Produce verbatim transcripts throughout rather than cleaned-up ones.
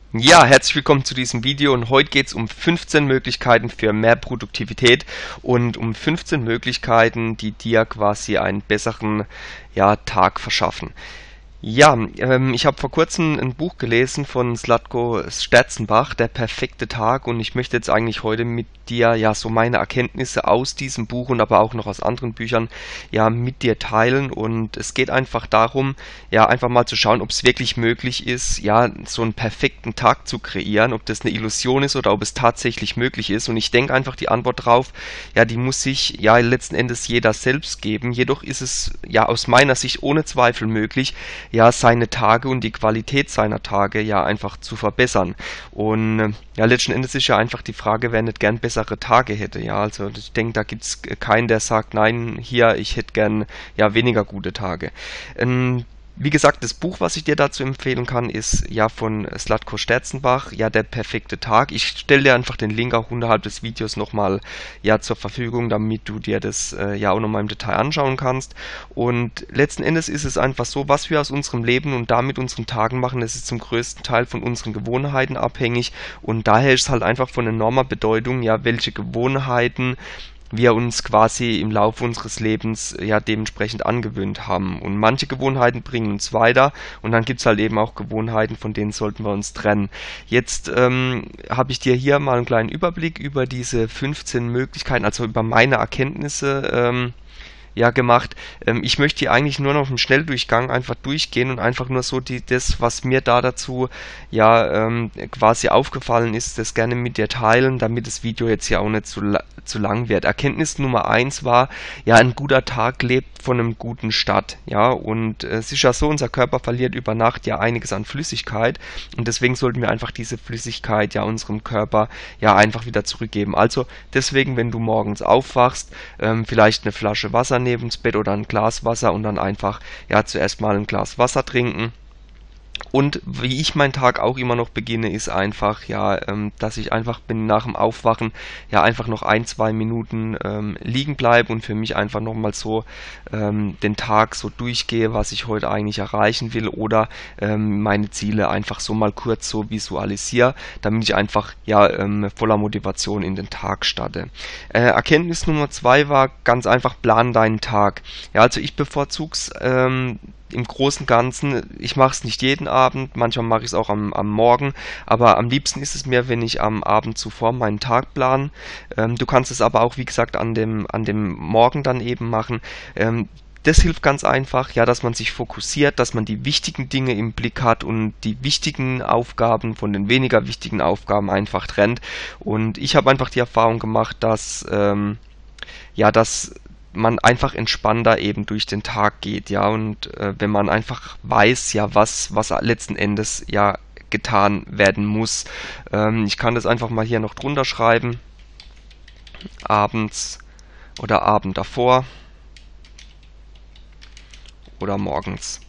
Ja, herzlich willkommen zu diesem Video und heute geht es um fünfzehn Möglichkeiten für mehr Produktivität und um fünfzehn Möglichkeiten, die dir quasi einen besseren, ja, Tag verschaffen. Ja, ähm, ich habe vor kurzem ein Buch gelesen von Zlatko Sterzenbach, Der perfekte Tag, und ich möchte jetzt eigentlich heute mit dir ja so meine Erkenntnisse aus diesem Buch und aber auch noch aus anderen Büchern ja mit dir teilen. Und es geht einfach darum, ja einfach mal zu schauen, ob es wirklich möglich ist, ja so einen perfekten Tag zu kreieren, ob das eine Illusion ist oder ob es tatsächlich möglich ist. Und ich denke einfach, die Antwort drauf, ja, die muss sich ja letzten Endes jeder selbst geben. Jedoch ist es ja aus meiner Sicht ohne Zweifel möglich, ja, seine Tage und die Qualität seiner Tage ja einfach zu verbessern. Und äh, ja, letzten Endes ist ja einfach die Frage, wer nicht gern bessere Tage hätte. Ja, also ich denke, da gibt's keinen, der sagt, nein, hier, ich hätte gern ja weniger gute Tage. Ähm, wie gesagt, das Buch, was ich dir dazu empfehlen kann, ist ja von Zlatko Sterzenbach, ja, Der perfekte Tag. Ich stelle dir einfach den Link auch unterhalb des Videos nochmal ja zur Verfügung, damit du dir das äh, ja auch nochmal im Detail anschauen kannst. Und letzten Endes ist es einfach so, was wir aus unserem Leben und damit unseren Tagen machen, das ist zum größten Teil von unseren Gewohnheiten abhängig, und daher ist es halt einfach von enormer Bedeutung, ja, welche Gewohnheiten wir uns quasi im Laufe unseres Lebens ja dementsprechend angewöhnt haben. Und manche Gewohnheiten bringen uns weiter, und dann gibt's halt eben auch Gewohnheiten, von denen sollten wir uns trennen. Jetzt ähm, habe ich dir hier mal einen kleinen Überblick über diese fünfzehn Möglichkeiten, also über meine Erkenntnisse ähm, ja gemacht. Ähm, ich möchte hier eigentlich nur noch im Schnelldurchgang einfach durchgehen und einfach nur so die, das, was mir da dazu ja ähm, quasi aufgefallen ist, das gerne mit dir teilen, damit das Video jetzt ja auch nicht zu, la zu lang wird. Erkenntnis Nummer eins war, ja, ein guter Tag lebt von einem guten Start, ja, und äh, es ist ja so, unser Körper verliert über Nacht ja einiges an Flüssigkeit, und deswegen sollten wir einfach diese Flüssigkeit ja unserem Körper ja einfach wieder zurückgeben. Also deswegen, wenn du morgens aufwachst, ähm, vielleicht eine Flasche Wasser nehmen ins Bett oder ein Glas Wasser und dann einfach ja zuerst mal ein Glas Wasser trinken. Und wie ich meinen Tag auch immer noch beginne, ist einfach, ja, ähm, dass ich einfach bin nach dem Aufwachen, ja, einfach noch ein, zwei Minuten ähm, liegen bleibe und für mich einfach nochmal so ähm, den Tag so durchgehe, was ich heute eigentlich erreichen will, oder ähm, meine Ziele einfach so mal kurz so visualisiere, damit ich einfach, ja, ähm, voller Motivation in den Tag starte. Äh, Erkenntnis Nummer zwei war ganz einfach: Plan deinen Tag. Ja, also ich bevorzuge es ähm, im Großen und Ganzen, ich mache es nicht jeden Abend, manchmal mache ich es auch am, am Morgen, aber am liebsten ist es mir, wenn ich am Abend zuvor meinen Tag plane. Ähm, du kannst es aber auch, wie gesagt, an dem, an dem Morgen dann eben machen. Ähm, das hilft ganz einfach, ja, dass man sich fokussiert, dass man die wichtigen Dinge im Blick hat und die wichtigen Aufgaben von den weniger wichtigen Aufgaben einfach trennt. Und ich habe einfach die Erfahrung gemacht, dass ähm, ja, dass man einfach entspannter eben durch den Tag geht, ja, und äh, wenn man einfach weiß, ja, was, was letzten Endes ja getan werden muss. Ähm, ich kann das einfach mal hier noch drunter schreiben. Abends oder Abend davor oder morgens.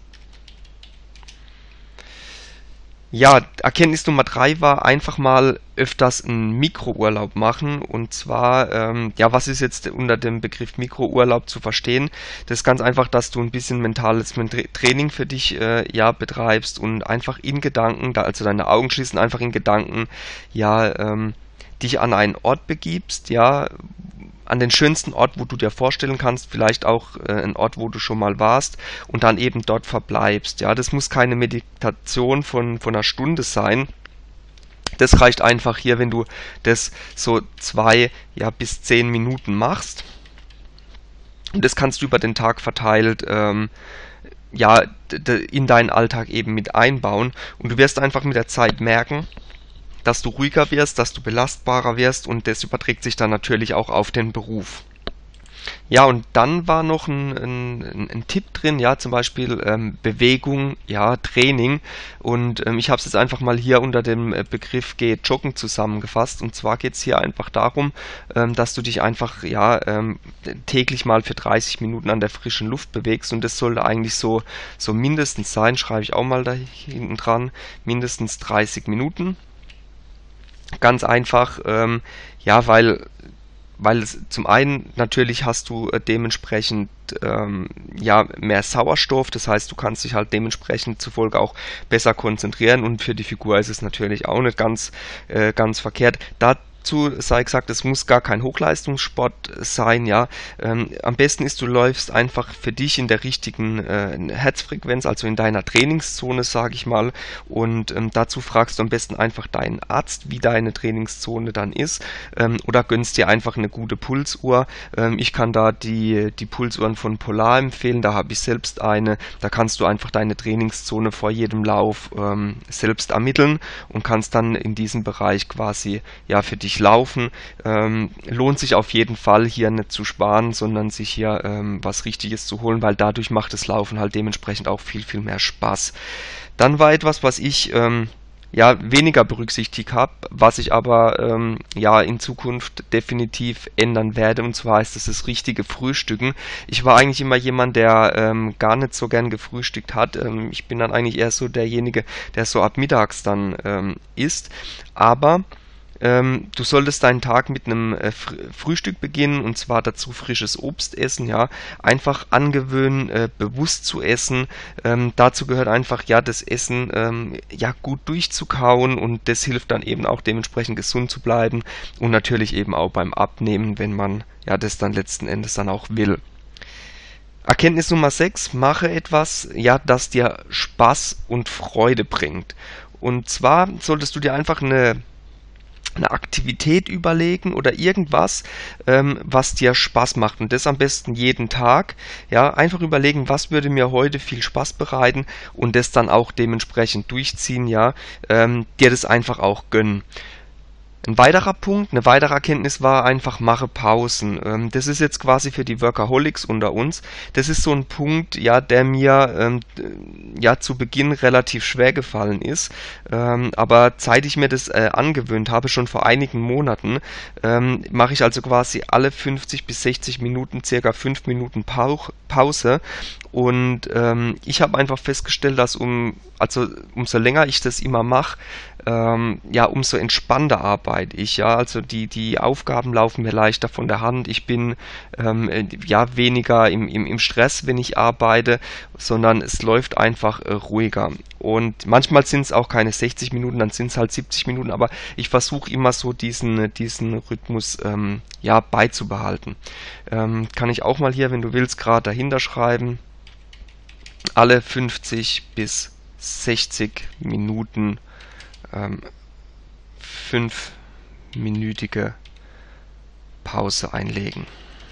Ja, Erkenntnis Nummer drei war einfach mal öfters einen Mikrourlaub machen. Und zwar, ähm, ja, was ist jetzt unter dem Begriff Mikrourlaub zu verstehen? Das ist ganz einfach, dass du ein bisschen mentales Training für dich äh, ja betreibst und einfach in Gedanken, da, also deine Augen schließen, einfach in Gedanken, ja, ähm, dich an einen Ort begibst, ja, an den schönsten Ort, wo du dir vorstellen kannst, vielleicht auch äh, ein Ort, wo du schon mal warst, und dann eben dort verbleibst. Ja, das muss keine Meditation von, von einer Stunde sein. Das reicht einfach hier, wenn du das so zwei, ja, bis zehn Minuten machst. Und das kannst du über den Tag verteilt ähm, ja, in deinen Alltag eben mit einbauen. Und du wirst einfach mit der Zeit merken, dass du ruhiger wirst, dass du belastbarer wirst, und das überträgt sich dann natürlich auch auf den Beruf. Ja, und dann war noch ein, ein, ein Tipp drin, ja, zum Beispiel ähm, Bewegung, ja, Training, und ähm, ich habe es jetzt einfach mal hier unter dem Begriff Geh Joggen zusammengefasst, und zwar geht es hier einfach darum, ähm, dass du dich einfach, ja, ähm, täglich mal für dreißig Minuten an der frischen Luft bewegst, und das sollte eigentlich so, so mindestens sein, schreibe ich auch mal da hinten dran, mindestens dreißig Minuten. Ganz einfach, ähm, ja, weil weil es zum einen natürlich hast du äh, dementsprechend ähm, ja mehr Sauerstoff, das heißt, du kannst dich halt dementsprechend zufolge auch besser konzentrieren und für die Figur ist es natürlich auch nicht ganz, äh, ganz verkehrt. Dazu sei gesagt, es muss gar kein Hochleistungssport sein, ja. Ähm, am besten ist, du läufst einfach für dich in der richtigen äh, Herzfrequenz, also in deiner Trainingszone, sage ich mal. Und ähm, dazu fragst du am besten einfach deinen Arzt, wie deine Trainingszone dann ist, ähm, oder gönnst dir einfach eine gute Pulsuhr. Ähm, ich kann da die, die Pulsuhren von Polar empfehlen, da habe ich selbst eine. Da kannst du einfach deine Trainingszone vor jedem Lauf ähm, selbst ermitteln und kannst dann in diesem Bereich quasi ja für dich laufen. Ähm, lohnt sich auf jeden Fall hier nicht zu sparen, sondern sich hier ähm, was Richtiges zu holen, weil dadurch macht das Laufen halt dementsprechend auch viel, viel mehr Spaß. Dann war etwas, was ich ähm, ja weniger berücksichtigt habe, was ich aber ähm, ja in Zukunft definitiv ändern werde, und zwar ist es das richtige Frühstücken. Ich war eigentlich immer jemand, der ähm, gar nicht so gern gefrühstückt hat. Ähm, ich bin dann eigentlich eher so derjenige, der so ab mittags dann ähm, isst, aber ähm, du solltest deinen Tag mit einem äh, Fr Frühstück beginnen, und zwar dazu frisches Obst essen, ja. Einfach angewöhnen, äh, bewusst zu essen. Ähm, dazu gehört einfach, ja, das Essen ähm, ja gut durchzukauen, und das hilft dann eben auch dementsprechend gesund zu bleiben und natürlich eben auch beim Abnehmen, wenn man ja das dann letzten Endes dann auch will. Erkenntnis Nummer sechs: Mache etwas, ja, das dir Spaß und Freude bringt. Und zwar solltest du dir einfach eine eine Aktivität überlegen oder irgendwas, ähm, was dir Spaß macht, und das am besten jeden Tag. Ja, einfach überlegen, was würde mir heute viel Spaß bereiten, und das dann auch dementsprechend durchziehen, ja, ähm, dir das einfach auch gönnen. Ein weiterer Punkt, eine weitere Erkenntnis war einfach, mache Pausen. Ähm, das ist jetzt quasi für die Workaholics unter uns. Das ist so ein Punkt, ja, der mir ähm, ja zu Beginn relativ schwer gefallen ist. Ähm, aber seit ich mir das äh, angewöhnt habe, schon vor einigen Monaten, ähm, mache ich also quasi alle fünfzig bis sechzig Minuten circa fünf Minuten Pau Pause. Und ähm, ich habe einfach festgestellt, dass um, also umso länger ich das immer mache, ähm, ja, umso entspannter arbeite ich, ja, also die, die Aufgaben laufen mir leichter von der Hand, ich bin ähm, ja weniger im, im, im Stress, wenn ich arbeite, sondern es läuft einfach äh, ruhiger. Und manchmal sind es auch keine sechzig Minuten, dann sind es halt siebzig Minuten, aber ich versuche immer so diesen, diesen Rhythmus ähm, ja, beizubehalten. Ähm, kann ich auch mal hier, wenn du willst, gerade dahinter schreiben: alle fünfzig bis sechzig Minuten ähm, fünfminütige Pause einlegen.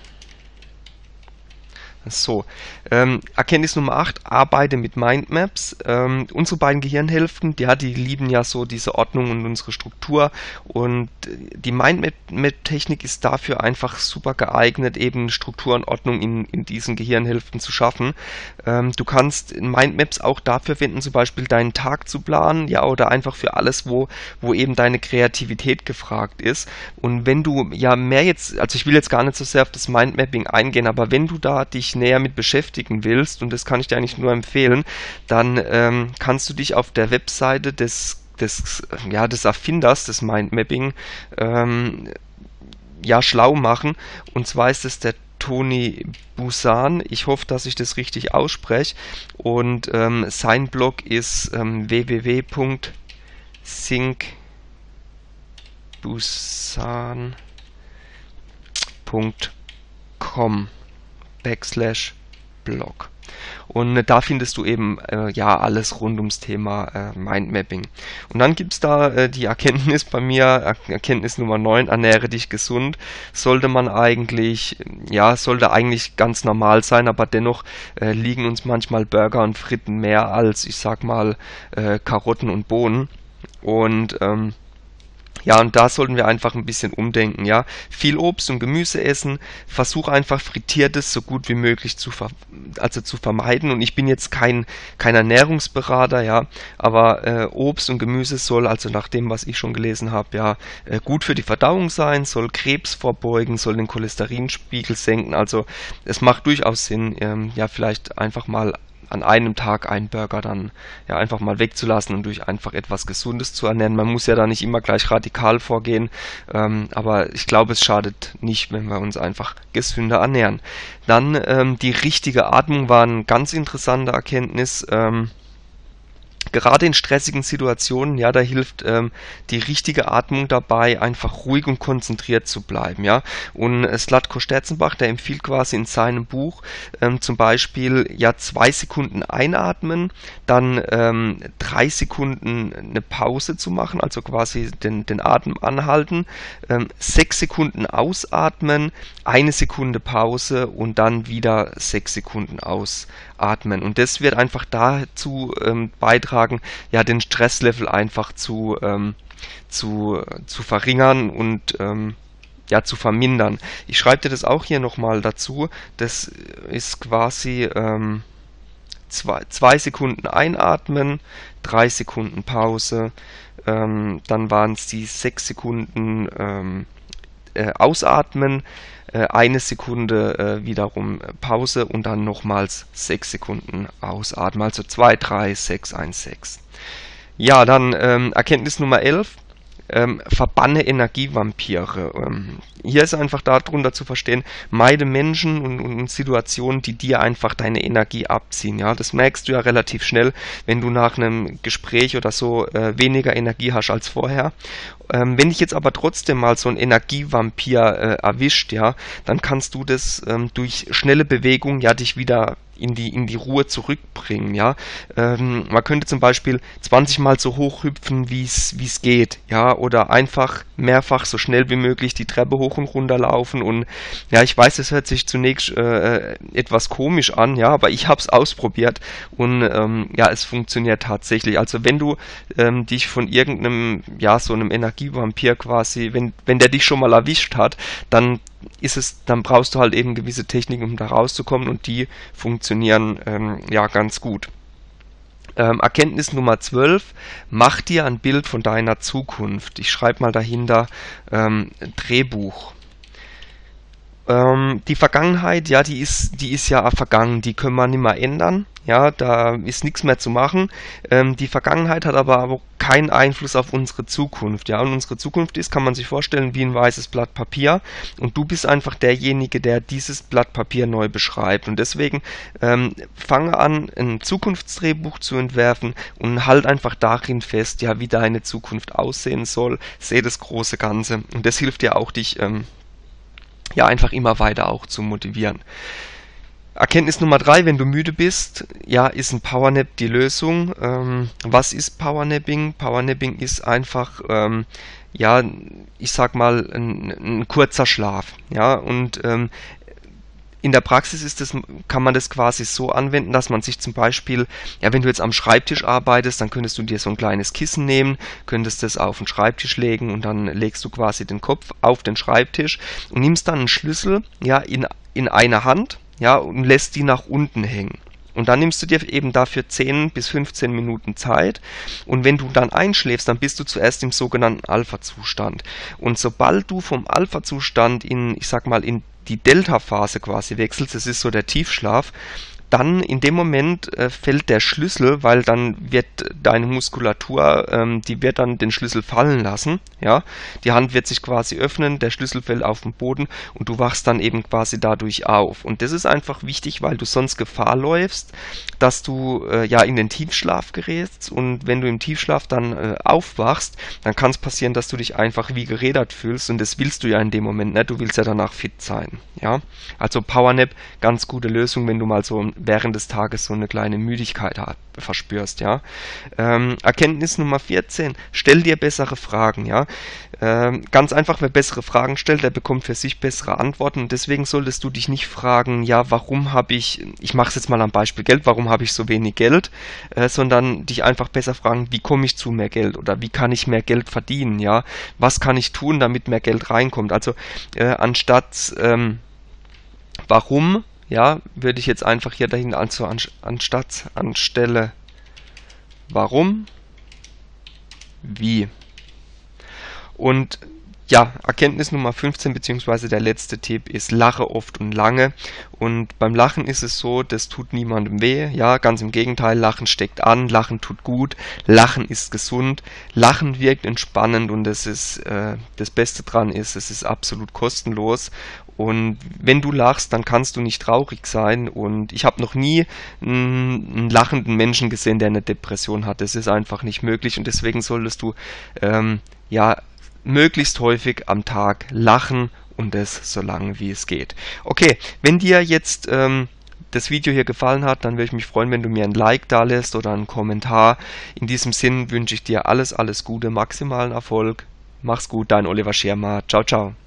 So, ähm, Erkenntnis Nummer acht: Arbeite mit Mindmaps. Ähm, unsere beiden Gehirnhälften, ja, die lieben ja so diese Ordnung und unsere Struktur, und die Mindmap-Technik ist dafür einfach super geeignet, eben Struktur und Ordnung in, in diesen Gehirnhälften zu schaffen. Ähm, du kannst Mindmaps auch dafür verwenden, zum Beispiel deinen Tag zu planen, ja, oder einfach für alles, wo, wo eben deine Kreativität gefragt ist. Und wenn du ja mehr jetzt, also ich will jetzt gar nicht so sehr auf das Mindmapping eingehen, aber wenn du da dich näher mit beschäftigen willst, und das kann ich dir eigentlich nur empfehlen, dann ähm, kannst du dich auf der Webseite des, des, ja, des Erfinders des Mindmapping ähm, ja, schlau machen, und zwar ist es der Tony Buzan. Ich hoffe, dass ich das richtig ausspreche, und ähm, sein Blog ist ähm, w w w punkt thinkbuzan punkt com backslash blog. Und äh, da findest du eben äh, ja alles rund ums Thema äh, Mindmapping. Und dann gibt es da äh, die Erkenntnis bei mir, er Erkenntnis Nummer neun: Ernähre dich gesund. Sollte man eigentlich, ja, sollte eigentlich ganz normal sein, aber dennoch äh, liegen uns manchmal Burger und Fritten mehr als, ich sag mal, äh, Karotten und Bohnen. Und ähm, ja, und da sollten wir einfach ein bisschen umdenken, ja. Viel Obst und Gemüse essen, versuch einfach Frittiertes so gut wie möglich zu ver also zu vermeiden. Und ich bin jetzt kein kein Ernährungsberater, ja, aber äh, Obst und Gemüse soll, also nach dem, was ich schon gelesen habe, ja, äh, gut für die Verdauung sein, soll Krebs vorbeugen, soll den Cholesterinspiegel senken. Also es macht durchaus Sinn, ähm, ja, vielleicht einfach mal an einem Tag einen Burger dann ja einfach mal wegzulassen und durch einfach etwas Gesundes zu ernähren. Man muss ja da nicht immer gleich radikal vorgehen, ähm, aber ich glaube, es schadet nicht, wenn wir uns einfach gesünder ernähren. Dann ähm, die richtige Atmung war eine ganz interessante Erkenntnis. Ähm, Gerade in stressigen Situationen, ja, da hilft ähm, die richtige Atmung dabei, einfach ruhig und konzentriert zu bleiben, ja. Und äh, Slatko Sterzenbach, der empfiehlt quasi in seinem Buch ähm, zum Beispiel ja zwei Sekunden einatmen, dann ähm, drei Sekunden eine Pause zu machen, also quasi den, den Atem anhalten, ähm, sechs Sekunden ausatmen, eine Sekunde Pause und dann wieder sechs Sekunden ausatmen. Und das wird einfach dazu ähm, beitragen, ja, den Stresslevel einfach zu, ähm, zu, zu verringern und ähm, ja, zu vermindern. Ich schreibe dir das auch hier nochmal dazu. Das ist quasi ähm, zwei, zwei Sekunden einatmen, drei Sekunden Pause, ähm, dann waren es die sechs Sekunden ähm, äh, ausatmen, äh, eine Sekunde äh, wiederum Pause und dann nochmals sechs Sekunden ausatmen, also zwei, drei, sechs, eins, sechs. Ja, dann ähm, Erkenntnis Nummer elf. Ähm, verbanne Energievampire. Ähm, hier ist einfach darunter zu verstehen, meide Menschen und, und Situationen, die dir einfach deine Energie abziehen. Ja, das merkst du ja relativ schnell, wenn du nach einem Gespräch oder so äh, weniger Energie hast als vorher. Ähm, wenn dich jetzt aber trotzdem mal so ein Energievampir äh, erwischt, ja, dann kannst du das ähm, durch schnelle Bewegung ja dich wieder in die in die Ruhe zurückbringen, ja. Ähm, man könnte zum Beispiel zwanzig Mal so hoch hüpfen, wie es wie es geht, ja, oder einfach mehrfach so schnell wie möglich die Treppe hoch und runter laufen. Und ja, ich weiß, es hört sich zunächst äh, etwas komisch an, ja, aber ich habe es ausprobiert und ähm, ja, es funktioniert tatsächlich. Also wenn du ähm, dich von irgendeinem, ja, so einem Energievampir quasi, wenn wenn der dich schon mal erwischt hat, dann ist es, dann brauchst du halt eben gewisse Techniken, um da rauszukommen, und die funktionieren ähm, ja ganz gut. Ähm, Erkenntnis Nummer zwölf, mach dir ein Bild von deiner Zukunft. Ich schreibe mal dahinter ähm, Drehbuch. Ähm, die Vergangenheit, ja, die ist, die ist ja vergangen, die können wir nicht mehr ändern, ja, da ist nichts mehr zu machen. Ähm, die Vergangenheit hat aber, aber keinen Einfluss auf unsere Zukunft, ja, und unsere Zukunft ist, kann man sich vorstellen, wie ein weißes Blatt Papier, und du bist einfach derjenige, der dieses Blatt Papier neu beschreibt, und deswegen ähm, fange an, ein Zukunftsdrehbuch zu entwerfen und halt einfach darin fest, ja, wie deine Zukunft aussehen soll, sehe das große Ganze, und das hilft dir auch, dich ähm, ja, einfach immer weiter auch zu motivieren. Erkenntnis Nummer drei, wenn du müde bist, ja, ist ein Powernap die Lösung. Ähm, was ist Powernapping? Powernapping ist einfach, ähm, ja, ich sag mal, ein, ein kurzer Schlaf, ja, und ähm, in der Praxis ist das, kann man das quasi so anwenden, dass man sich zum Beispiel, ja, wenn du jetzt am Schreibtisch arbeitest, dann könntest du dir so ein kleines Kissen nehmen, könntest das auf den Schreibtisch legen, und dann legst du quasi den Kopf auf den Schreibtisch und nimmst dann einen Schlüssel, ja, in, in eine Hand, ja, und lässt die nach unten hängen. Und dann nimmst du dir eben dafür zehn bis fünfzehn Minuten Zeit, und wenn du dann einschläfst, dann bist du zuerst im sogenannten Alpha-Zustand. Und sobald du vom Alpha-Zustand in, ich sag mal, in die Delta-Phase quasi wechselst, das ist so der Tiefschlaf, dann in dem Moment äh, fällt der Schlüssel, weil dann wird deine Muskulatur, ähm, die wird dann den Schlüssel fallen lassen, ja, die Hand wird sich quasi öffnen, der Schlüssel fällt auf den Boden und du wachst dann eben quasi dadurch auf. Und das ist einfach wichtig, weil du sonst Gefahr läufst, dass du äh, ja in den Tiefschlaf gerätst, und wenn du im Tiefschlaf dann äh, aufwachst, dann kann es passieren, dass du dich einfach wie gerädert fühlst, und das willst du ja in dem Moment nicht, du willst ja danach fit sein, ja. Also Powernap, ganz gute Lösung, wenn du mal so während des Tages so eine kleine Müdigkeit hat, verspürst, ja. Ähm, Erkenntnis Nummer vierzehn, stell dir bessere Fragen, ja. Ähm, ganz einfach, wer bessere Fragen stellt, der bekommt für sich bessere Antworten, und deswegen solltest du dich nicht fragen, ja, warum habe ich, ich mache es jetzt mal am Beispiel Geld, warum habe ich so wenig Geld, äh, sondern dich einfach besser fragen, wie komme ich zu mehr Geld, oder wie kann ich mehr Geld verdienen, ja. Was kann ich tun, damit mehr Geld reinkommt? Also äh, anstatt ähm, warum, ja, würde ich jetzt einfach hier dahin, also an, anstatt anstelle warum, wie. Und Ja, Erkenntnis Nummer fünfzehn beziehungsweise der letzte Tipp ist: Lache oft und lange. Und beim Lachen ist es so, das tut niemandem weh. Ja, ganz im Gegenteil, Lachen steckt an, Lachen tut gut, Lachen ist gesund, Lachen wirkt entspannend, und das ist äh, das Beste dran ist, es ist absolut kostenlos. Und wenn du lachst, dann kannst du nicht traurig sein. Und ich habe noch nie einen, einen lachenden Menschen gesehen, der eine Depression hat. Das ist einfach nicht möglich, und deswegen solltest du ähm, ja möglichst häufig am Tag lachen, und das so lange wie es geht. Okay, wenn dir jetzt ähm, das Video hier gefallen hat, dann würde ich mich freuen, wenn du mir ein Like da lässt oder einen Kommentar. In diesem Sinn wünsche ich dir alles, alles Gute, maximalen Erfolg. Mach's gut, dein Oliver Schirmer. Ciao, ciao.